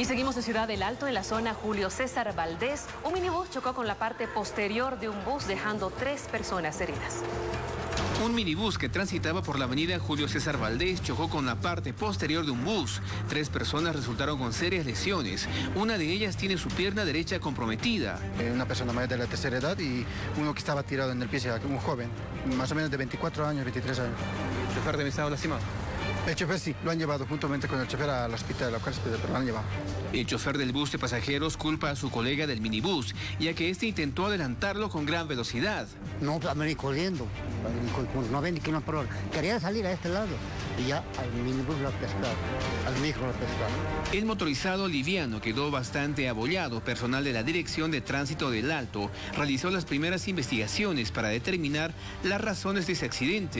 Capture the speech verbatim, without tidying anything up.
Y seguimos en Ciudad del Alto, en la zona Julio César Valdés. Un minibús chocó con la parte posterior de un bus, dejando tres personas heridas. Un minibús que transitaba por la avenida Julio César Valdés chocó con la parte posterior de un bus. Tres personas resultaron con serias lesiones. Una de ellas tiene su pierna derecha comprometida. Una persona mayor de la tercera edad y uno que estaba tirado en el piso, un joven, más o menos de veinticuatro años, veintitrés años. ¿El chofer también estaba lastimado? El chofer sí, lo han llevado juntamente con el chofer al hospital, a la cual pero lo han llevado. El chofer del bus de pasajeros culpa a su colega del minibús, ya que este intentó adelantarlo con gran velocidad. No, venía corriendo, no ven ni que no por hora. Quería salir a este lado y ya al minibús lo pescaron, al micro lo pescaron. El motorizado liviano quedó bastante abollado. Personal de la Dirección de Tránsito del Alto realizó las primeras investigaciones para determinar las razones de ese accidente.